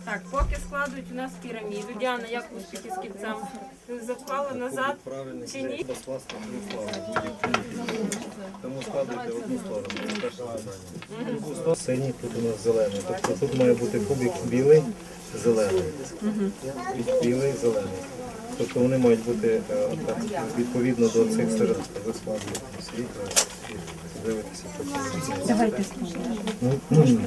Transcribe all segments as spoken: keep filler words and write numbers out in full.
Так, поки складуть у нас піраміду. Діана, як успіхи з кільцем? Запхала назад чи ні? Тому складуйте одну сторону, це перше завдання. Синій, тут у нас зелений. Тобто тут має бути кубик білий, зелений. Білий, зелений. Тобто вони мають бути е, так, відповідно до цих сторон. Ви складуєте світло і дивитеся, що це. Давайте спробуємо.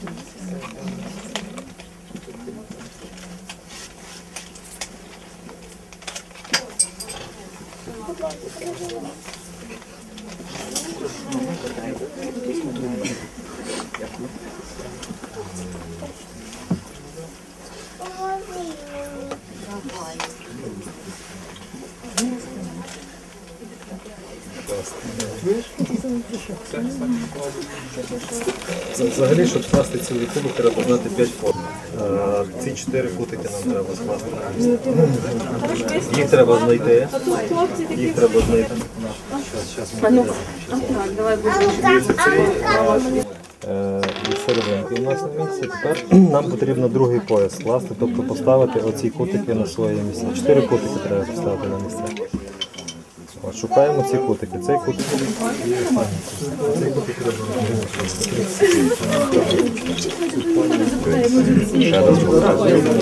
Взагалі, щоб скласти цілий кубик, треба знати п'ять форм. Е, Ці чотири кутики нам треба скласти на місце. Їх треба знайти. Їх треба знайти. Е, Від серединки у нас на місці. Тепер нам потрібно другий пояс скласти, тобто поставити оці кутики на своє місце. Чотири кутики треба поставити на місце. От, шукаємо ці кутики. Цей кутик і останній. Цей кутик треба ще раз показуємо.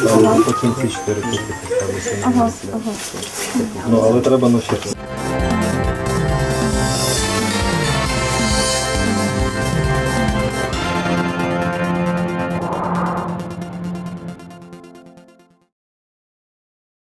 Потім ці чотири кутики поставити на місце. Ну, але треба навчитися.